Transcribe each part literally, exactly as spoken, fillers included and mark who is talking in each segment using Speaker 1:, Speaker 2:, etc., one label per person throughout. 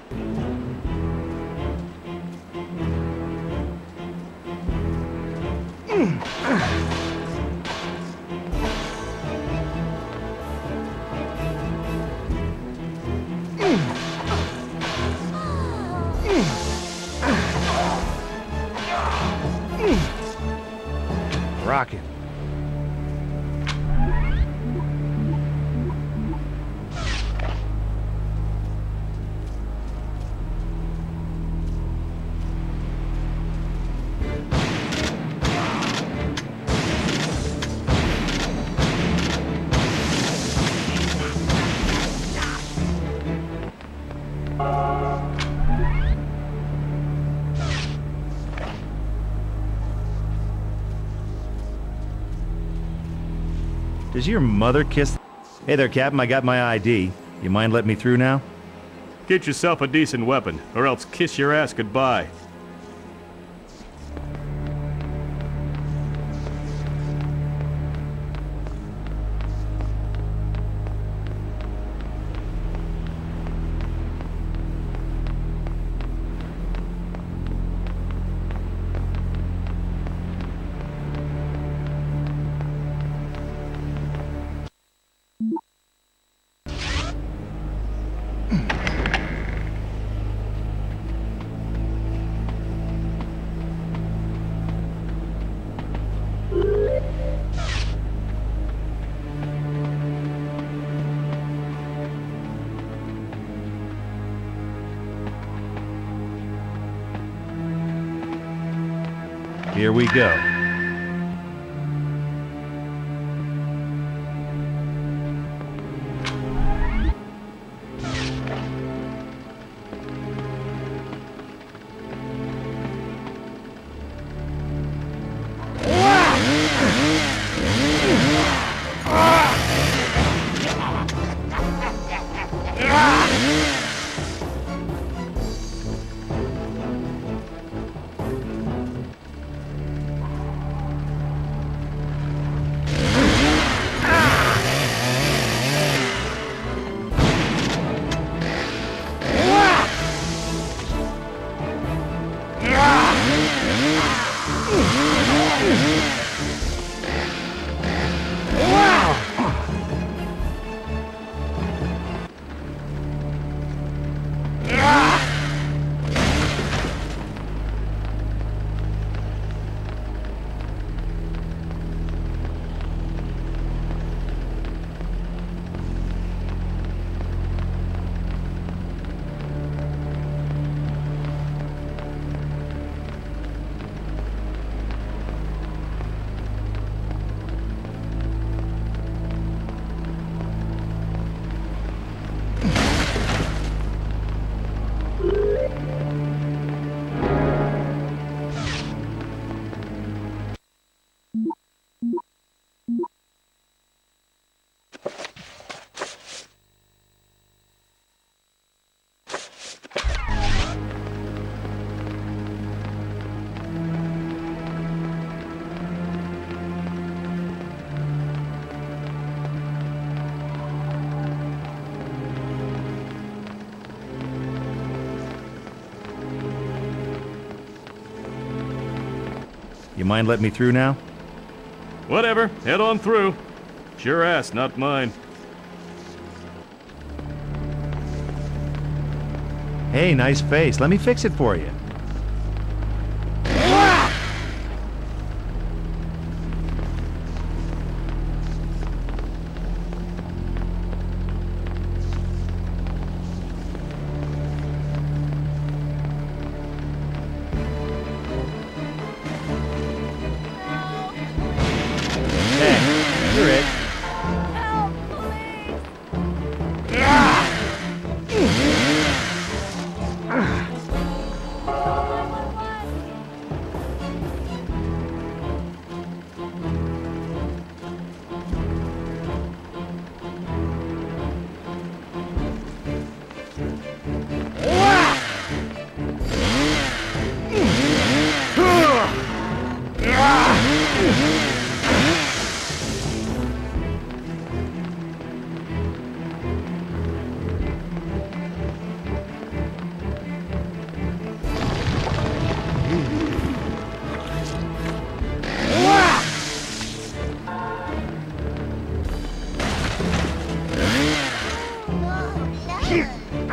Speaker 1: Rockin'. Does your mother kiss? Hey there, Captain, I got my I D. You mind letting me through now?
Speaker 2: Get yourself a decent weapon, or else kiss your ass goodbye.
Speaker 1: Here we go. You mind letting me through now?
Speaker 2: Whatever, head on through. It's your ass, not mine.
Speaker 1: Hey, nice face. Let me fix it for you. You're it.
Speaker 3: Help, please!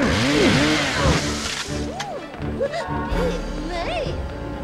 Speaker 3: Hey.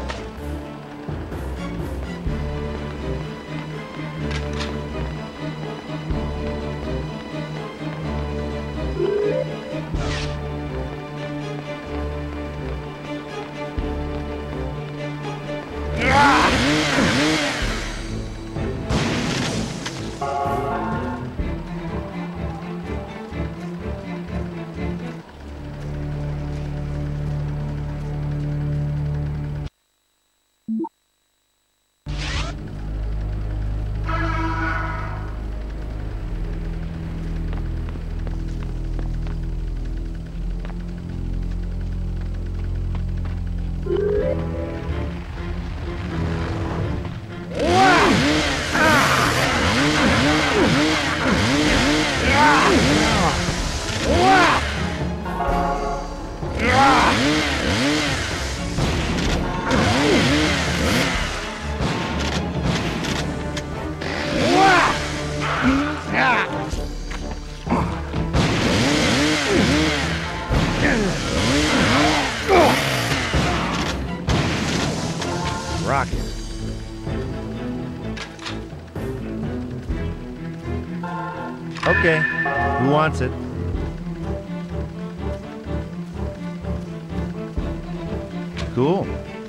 Speaker 1: Rocket. Okay, who wants it? Cool.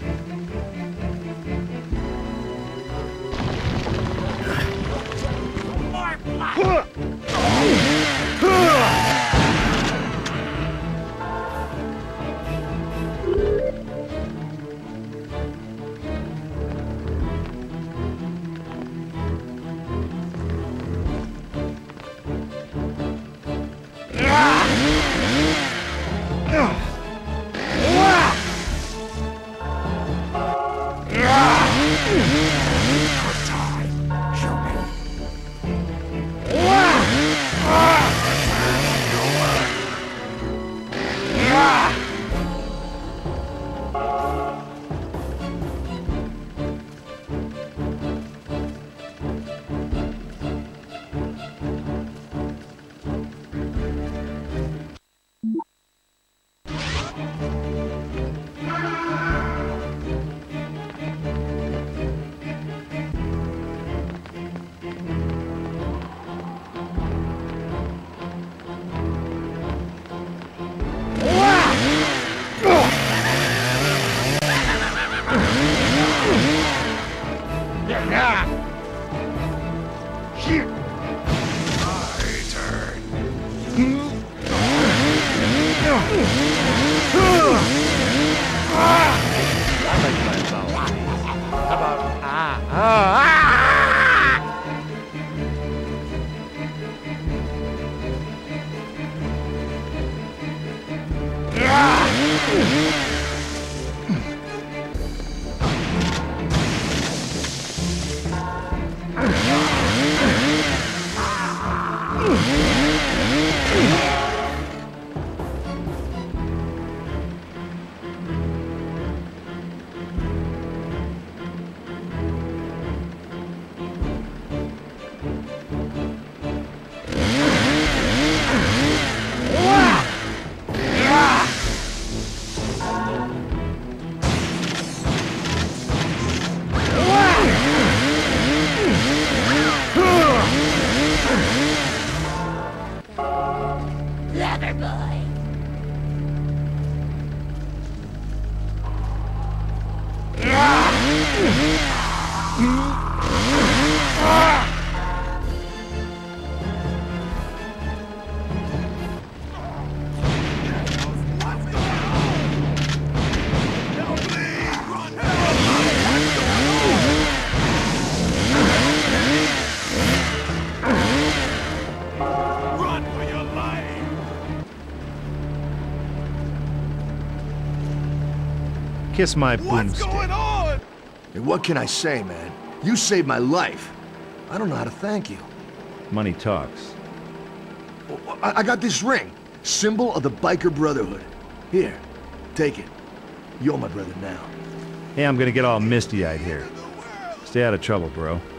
Speaker 3: Lover boy.
Speaker 1: Kiss my
Speaker 4: What's
Speaker 1: boomstick.
Speaker 4: going on?
Speaker 5: Hey, what can I say, man? You saved my life. I don't know how to thank you.
Speaker 1: Money talks.
Speaker 5: I, I got this ring, symbol of the Biker Brotherhood. Here, take it. You're my brother now.
Speaker 1: Hey, I'm gonna get all misty-eyed here. Stay out of trouble, bro.